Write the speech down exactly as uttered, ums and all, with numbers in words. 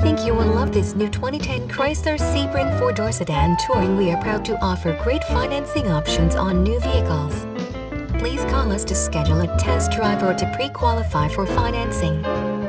think you will love this new twenty ten Chrysler Sebring four-door sedan touring. We are proud to offer great financing options on new vehicles. Please call us to schedule a test drive or to pre-qualify for financing.